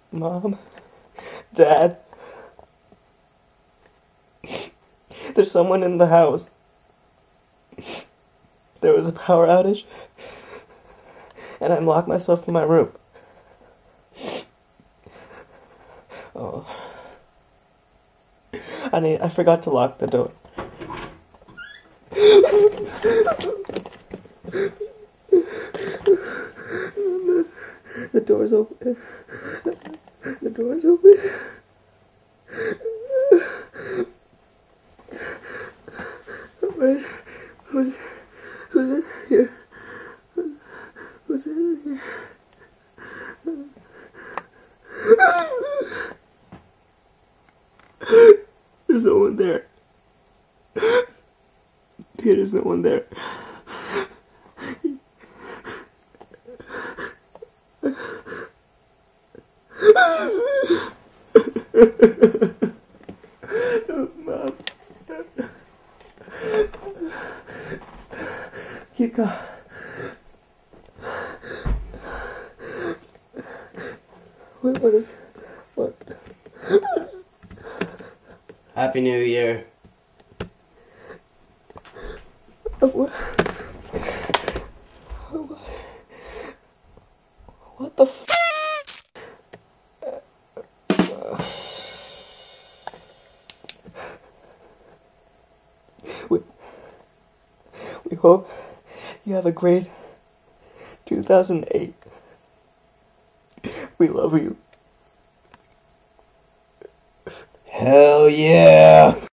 Mom? Dad? There's someone in the house. There was a power outage, and I locked myself in my room. Oh. I forgot to lock the door. The door's open. The door's open. Who's in here? Who's in here? There's no one there. There's no one there. Mom. Keep going. What? Happy New Year. What the f? We hope you have a great 2008. We love you. Hell yeah!